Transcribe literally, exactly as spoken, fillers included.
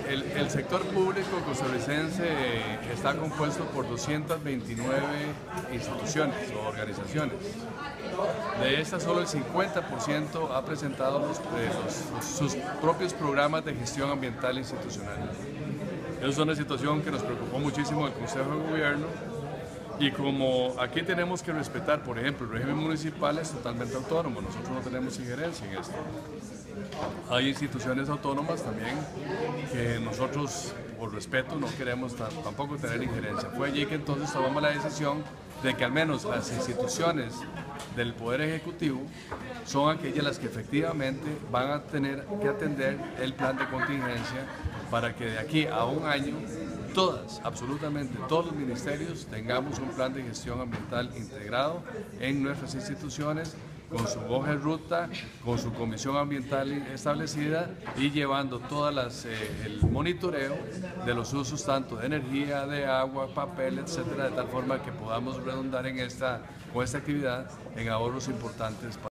el, el sector público costarricense está compuesto por doscientas veintinueve instituciones o organizaciones. De estas, solo el cincuenta por ciento ha presentado los, eh, los, los, sus propios programas de gestión ambiental institucional. Esa es una situación que nos preocupó muchísimo el Consejo de Gobierno, y como aquí tenemos que respetar, por ejemplo, el régimen municipal es totalmente autónomo, nosotros no tenemos injerencia en esto. Hay instituciones autónomas también que nosotros, por respeto, no queremos tampoco tener injerencia. Fue allí que entonces tomamos la decisión de que al menos las instituciones del Poder Ejecutivo son aquellas las que efectivamente van a tener que atender el plan de contingencia para que de aquí a un año todas, absolutamente todos los ministerios tengamos un plan de gestión ambiental integrado en nuestras instituciones, con su hoja de ruta, con su comisión ambiental establecida y llevando todas las, eh, el monitoreo de los usos tanto de energía, de agua, papel, etcétera, de tal forma que podamos redundar en esta, con esta actividad en ahorros importantes para